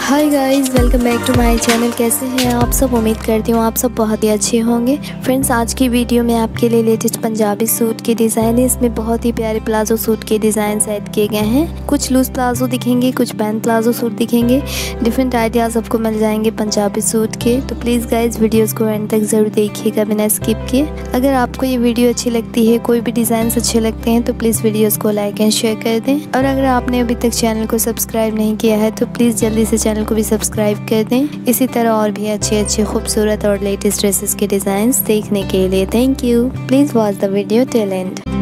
Hi guys, welcome back to my channel. कैसे हैं आप सब? उम्मीद करती हूँ आप सब बहुत ही अच्छे होंगे। फ्रेंड्स, आज की वीडियो में आपके लिए लेटेस्ट पंजाबी सूट के डिज़ाइन है। इसमें बहुत ही प्यारे प्लाजो सूट के डिज़ाइन ऐड किए गए हैं। कुछ लूज प्लाजो दिखेंगे, कुछ पैंट प्लाजो सूट दिखेंगे। डिफरेंट आइडियाज़ आपको मिल जाएंगे पंजाबी सूट के। तो प्लीज़ गाइज वीडियोज़ को एंड तक ज़रूर देखिएगा बिना स्किप किए। अगर आपको ये वीडियो अच्छी लगती है, कोई भी डिज़ाइन अच्छे लगते हैं तो प्लीज़ वीडियोज़ को लाइक एंड शेयर कर दें। और अगर आपने अभी तक चैनल को सब्सक्राइब नहीं किया है तो प्लीज़ जल्दी से चैनल को भी सब्सक्राइब कर दें। इसी तरह और भी अच्छे खूबसूरत और लेटेस्ट ड्रेसेस के डिज़ाइंस देखने के लिए। Thank you. Please watch the video till and.